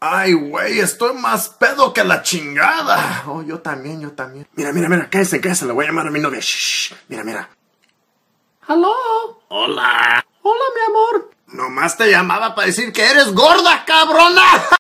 Ay, güey, estoy más pedo que la chingada. Oh, yo también. Mira, cállese, le voy a llamar a mi novia. Shh, mira. ¿Aló? Hola. Hola, mi amor. Nomás te llamaba para decir que eres gorda, cabrona.